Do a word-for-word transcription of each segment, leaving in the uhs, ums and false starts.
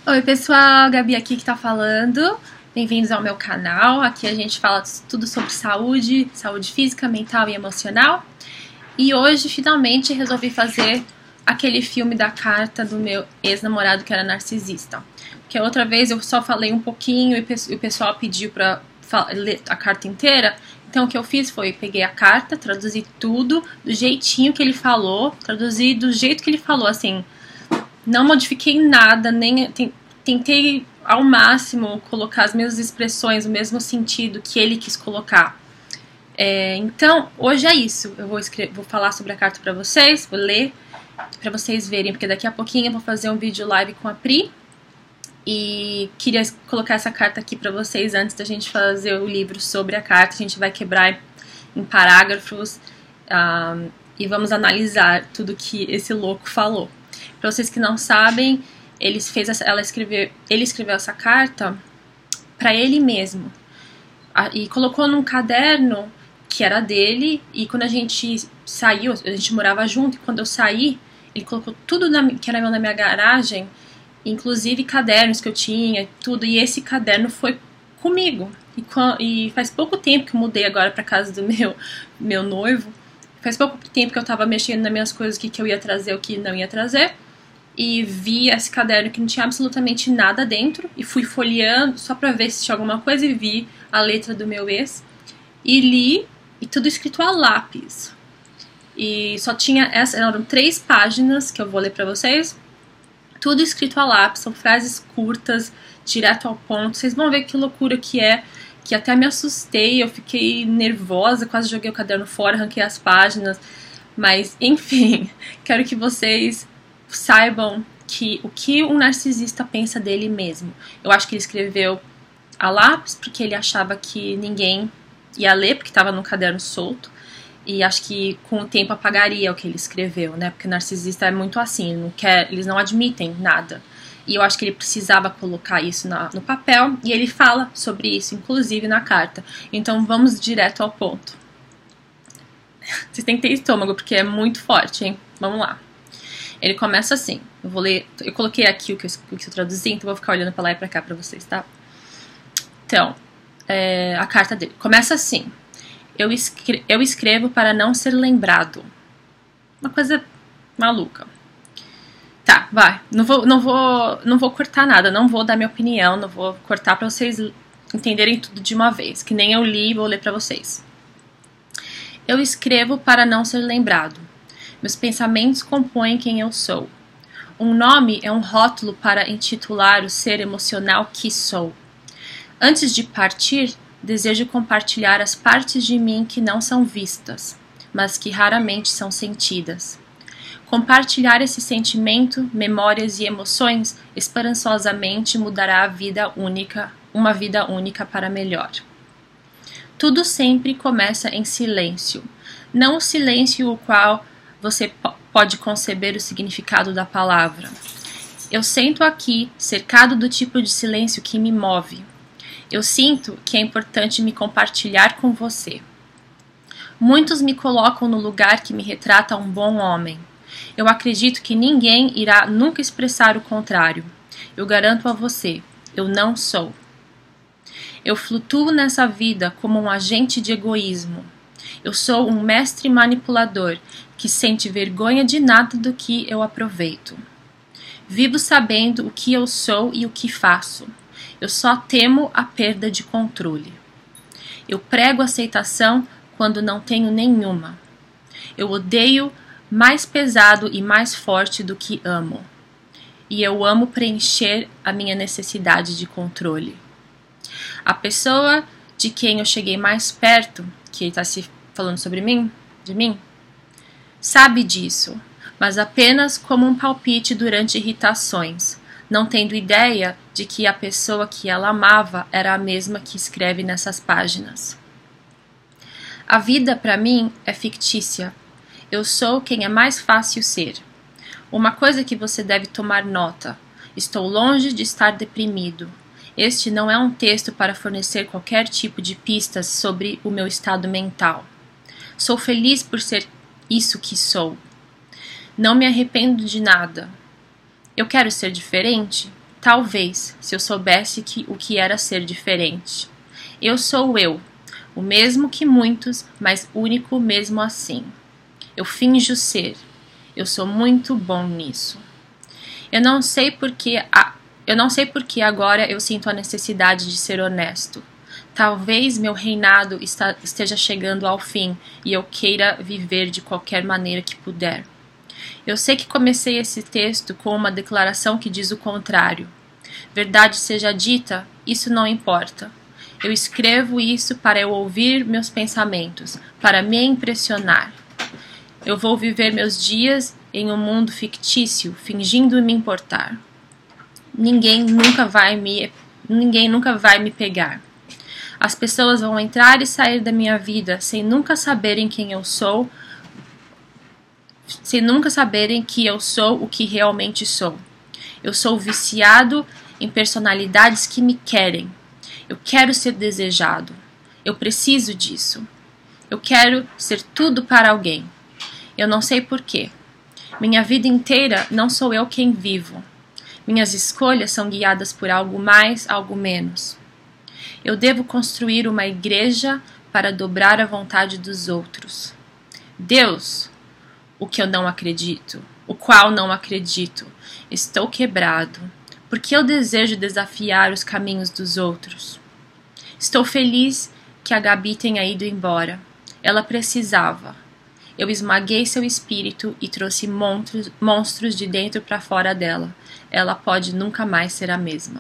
Oi pessoal, Gabi aqui que tá falando. Bem-vindos ao meu canal. Aqui a gente fala tudo sobre saúde, saúde física, mental e emocional. E hoje, finalmente, resolvi fazer aquele filme da carta do meu ex-namorado que era narcisista. Porque outra vez eu só falei um pouquinho e o pessoal pediu pra ler a carta inteira. Então o que eu fiz foi, peguei a carta, traduzi tudo do jeitinho que ele falou, traduzi do jeito que ele falou, assim... Não modifiquei nada, nem tentei ao máximo colocar as mesmas expressões, o mesmo sentido que ele quis colocar. É, então, hoje é isso. Eu vou, escrever, vou falar sobre a carta para vocês, vou ler para vocês verem, porque daqui a pouquinho eu vou fazer um vídeo live com a Pri. E queria colocar essa carta aqui para vocês antes da gente fazer o livro sobre a carta. A gente vai quebrar em parágrafos um, e vamos analisar tudo que esse louco falou. Para vocês que não sabem, ele, fez essa, ela escreveu, ele escreveu essa carta para ele mesmo. E colocou num caderno que era dele. E quando a gente saiu, a gente morava junto. E quando eu saí, ele colocou tudo na, que era meu na minha garagem, inclusive cadernos que eu tinha, tudo. E esse caderno foi comigo. E, e faz pouco tempo que eu mudei agora para casa do meu, meu noivo. Faz pouco tempo que eu tava mexendo nas minhas coisas, o que, que eu ia trazer, o que não ia trazer. E vi esse caderno que não tinha absolutamente nada dentro. E fui folheando só pra ver se tinha alguma coisa. E vi a letra do meu ex. E li, e tudo escrito a lápis. E só tinha, essa, eram três páginas que eu vou ler pra vocês. Tudo escrito a lápis, são frases curtas, direto ao ponto. Vocês vão ver que loucura que é. Que até me assustei, eu fiquei nervosa, quase joguei o caderno fora, arranquei as páginas. Mas, enfim, quero que vocês saibam que o que um narcisista pensa dele mesmo. Eu acho que ele escreveu a lápis porque ele achava que ninguém ia ler, porque estava num caderno solto. E acho que com o tempo apagaria o que ele escreveu, né? Porque narcisista é muito assim, não quer, eles não admitem nada. E eu acho que ele precisava colocar isso na, no papel. E ele fala sobre isso, inclusive, na carta. Então, vamos direto ao ponto. Vocês têm que ter estômago, porque é muito forte, hein? Vamos lá. Ele começa assim. Eu vou ler... Eu coloquei aqui o que eu, o que eu traduzi, então eu vou ficar olhando pra lá e pra cá pra vocês, tá? Então, é, a carta dele. Começa assim. Eu, escre eu escrevo para não ser lembrado. Uma coisa maluca. Tá, vai. Não vou, não vou, não vou cortar nada, não vou dar minha opinião, não vou cortar pra vocês entenderem tudo de uma vez, que nem eu li e vou ler pra vocês. Eu escrevo para não ser lembrado. Meus pensamentos compõem quem eu sou. Um nome é um rótulo para intitular o ser emocional que sou. Antes de partir, desejo compartilhar as partes de mim que não são vistas, mas que raramente são sentidas. Compartilhar esse sentimento, memórias e emoções esperançosamente mudará a vida única, uma vida única para melhor. Tudo sempre começa em silêncio, não o silêncio o qual você pode conceber o significado da palavra. Eu sento aqui, cercado do tipo de silêncio que me move. Eu sinto que é importante me compartilhar com você. Muitos me colocam no lugar que me retrata um bom homem. Eu acredito que ninguém irá nunca expressar o contrário. Eu garanto a você, eu não sou. Eu flutuo nessa vida como um agente de egoísmo. Eu sou um mestre manipulador que sente vergonha de nada do que eu aproveito. Vivo sabendo o que eu sou e o que faço. Eu só temo a perda de controle. Eu prego aceitação quando não tenho nenhuma. Eu odeio mais pesado e mais forte do que amo. E eu amo preencher a minha necessidade de controle. A pessoa de quem eu cheguei mais perto, que está se falando sobre mim, de mim, sabe disso, mas apenas como um palpite durante irritações, não tendo ideia de que a pessoa que ela amava era a mesma que escreve nessas páginas. A vida, para mim, é fictícia. Eu sou quem é mais fácil ser. Uma coisa que você deve tomar nota. Estou longe de estar deprimido. Este não é um texto para fornecer qualquer tipo de pistas sobre o meu estado mental. Sou feliz por ser isso que sou. Não me arrependo de nada. Eu quero ser diferente? Talvez, se eu soubesse que, o que era ser diferente. Eu sou eu, o mesmo que muitos, mas único mesmo assim. Eu finjo ser. Eu sou muito bom nisso. Eu não sei porque, a, eu não sei porque agora eu sinto a necessidade de ser honesto. Talvez meu reinado está, esteja chegando ao fim e eu queira viver de qualquer maneira que puder. Eu sei que comecei esse texto com uma declaração que diz o contrário. Verdade seja dita, isso não importa. Eu escrevo isso para eu ouvir meus pensamentos, para me impressionar. Eu vou viver meus dias em um mundo fictício, fingindo me importar. Ninguém nunca vai me, ninguém nunca vai me pegar. As pessoas vão entrar e sair da minha vida sem nunca saberem quem eu sou, sem nunca saberem que eu sou o que realmente sou. Eu sou viciado em personalidades que me querem. Eu quero ser desejado. Eu preciso disso. Eu quero ser tudo para alguém. Eu não sei porquê. Minha vida inteira não sou eu quem vivo. Minhas escolhas são guiadas por algo mais, algo menos. Eu devo construir uma igreja para dobrar a vontade dos outros. Deus, o que eu não acredito, o qual não acredito, estou quebrado, porque eu desejo desafiar os caminhos dos outros. Estou feliz que a Gabi tenha ido embora. Ela precisava. Eu esmaguei seu espírito e trouxe monstros, monstros de dentro para fora dela. Ela pode nunca mais ser a mesma.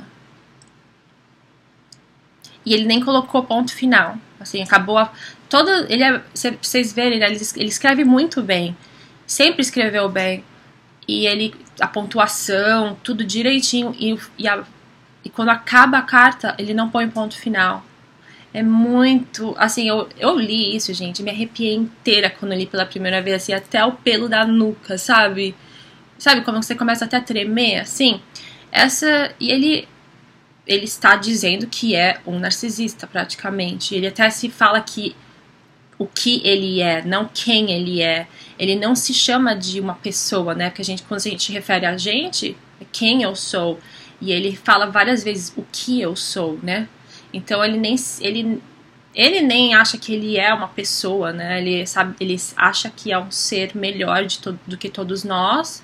E ele nem colocou ponto final. Assim, acabou a, todo, ele é, vocês verem, ele, ele escreve muito bem. Sempre escreveu bem. E ele, a pontuação, tudo direitinho. E, e, a, e quando acaba a carta, ele não põe ponto final. É muito... Assim, eu, eu li isso, gente, me arrepiei inteira quando eu li pela primeira vez, assim, até o pelo da nuca, sabe? Sabe como você começa até a tremer, assim? Essa... E ele... Ele está dizendo que é um narcisista, praticamente. Ele até se fala que o que ele é, não quem ele é. Ele não se chama de uma pessoa, né? Porque a gente, quando a gente refere a gente, é quem eu sou. E ele fala várias vezes o que eu sou, né? Então ele nem, ele, ele nem acha que ele é uma pessoa, né? Ele, sabe, ele acha que é um ser melhor de to, do que todos nós.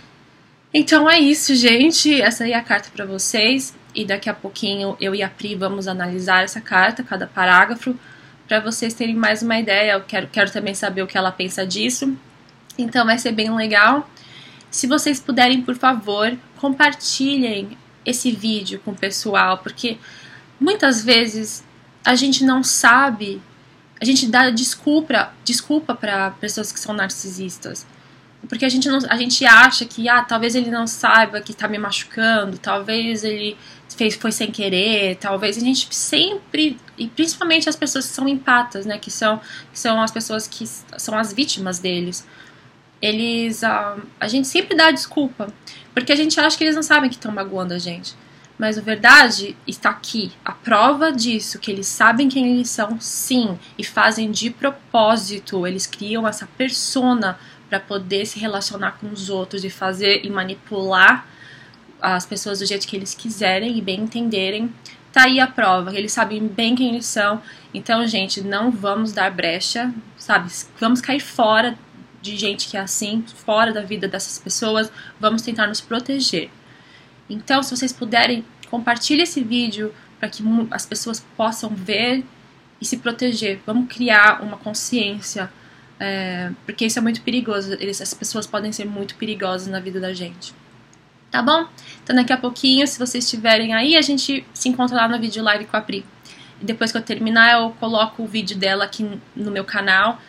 Então é isso, gente. Essa aí é a carta para vocês. E daqui a pouquinho eu e a Pri vamos analisar essa carta, cada parágrafo, para vocês terem mais uma ideia. Eu quero, quero também saber o que ela pensa disso. Então vai ser bem legal. Se vocês puderem, por favor, compartilhem esse vídeo com o pessoal, porque muitas vezes a gente não sabe, a gente dá desculpa, desculpa para pessoas que são narcisistas. Porque a gente, não, a gente acha que ah, talvez ele não saiba que tá me machucando, talvez ele fez, foi sem querer, talvez a gente sempre, e principalmente as pessoas que são empatas, né, que são, que são as pessoas que são as vítimas deles, eles, ah, a gente sempre dá desculpa, porque a gente acha que eles não sabem que estão magoando a gente. Mas a verdade está aqui, a prova disso, que eles sabem quem eles são, sim, e fazem de propósito, eles criam essa persona para poder se relacionar com os outros e fazer e manipular as pessoas do jeito que eles quiserem e bem entenderem. Tá aí a prova, eles sabem bem quem eles são. Então, gente, não vamos dar brecha, sabe? Vamos cair fora de gente que é assim, fora da vida dessas pessoas. Vamos tentar nos proteger. Então, se vocês puderem, compartilhe esse vídeo para que as pessoas possam ver e se proteger. Vamos criar uma consciência, é, porque isso é muito perigoso. Eles, as pessoas podem ser muito perigosas na vida da gente. Tá bom? Então daqui a pouquinho, se vocês estiverem aí, a gente se encontra lá no vídeo live com a Pri. E depois que eu terminar, eu coloco o vídeo dela aqui no meu canal.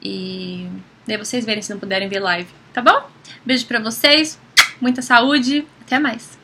E daí vocês verem se não puderem ver live. Tá bom? Beijo pra vocês, muita saúde, até mais!